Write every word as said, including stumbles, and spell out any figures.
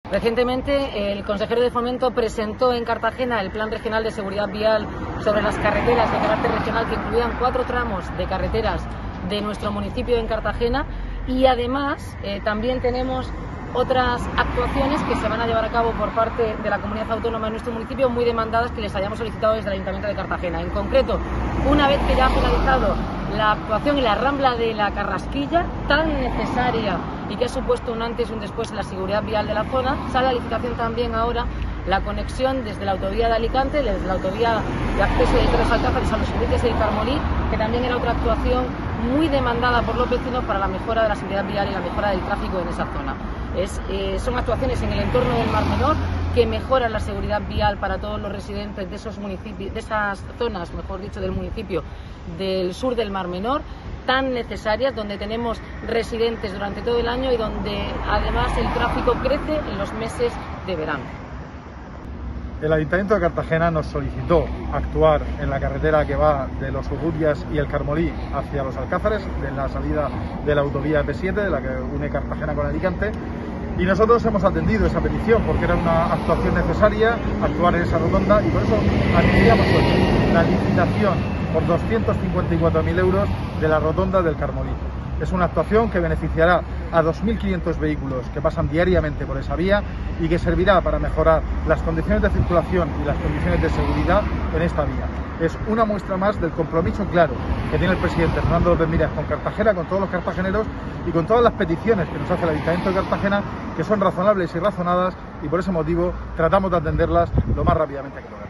Recientemente el consejero de Fomento presentó en Cartagena el Plan Regional de Seguridad Vial sobre las carreteras de carácter regional, que incluían cuatro tramos de carreteras de nuestro municipio en Cartagena, y además eh, también tenemos otras actuaciones que se van a llevar a cabo por parte de la comunidad autónoma de nuestro municipio, muy demandadas, que les hayamos solicitado desde el Ayuntamiento de Cartagena. En concreto, una vez que ya ha finalizado la actuación en la Rambla de la Carrasquilla, tan necesaria y que ha supuesto un antes y un después en la seguridad vial de la zona, sale a licitación también ahora la conexión desde la autovía de Alicante, desde la autovía de acceso de Tres Alcázares a los Urrutia del Carmolí, que también era otra actuación muy demandada por los vecinos para la mejora de la seguridad vial y la mejora del tráfico en esa zona. Es, eh, son actuaciones en el entorno del Mar Menor que mejoran la seguridad vial para todos los residentes de esos municipios, de esas zonas, mejor dicho, del municipio del sur del Mar Menor, tan necesarias, donde tenemos residentes durante todo el año y donde además el tráfico crece en los meses de verano. El Ayuntamiento de Cartagena nos solicitó actuar en la carretera que va de los Urrutias y el Carmolí hacia los Alcázares, de la salida de la autovía P siete, de la que une Cartagena con Alicante, y nosotros hemos atendido esa petición porque era una actuación necesaria, actuar en esa rotonda, y por eso anunciamos hoy la licitación por doscientos cincuenta y cuatro mil euros de la rotonda del Carmolí. Es una actuación que beneficiará a dos mil quinientos vehículos que pasan diariamente por esa vía y que servirá para mejorar las condiciones de circulación y las condiciones de seguridad en esta vía. Es una muestra más del compromiso claro que tiene el presidente Fernando López Miras con Cartagena, con todos los cartageneros y con todas las peticiones que nos hace el Ayuntamiento de Cartagena, que son razonables y razonadas, y por ese motivo tratamos de atenderlas lo más rápidamente que podamos.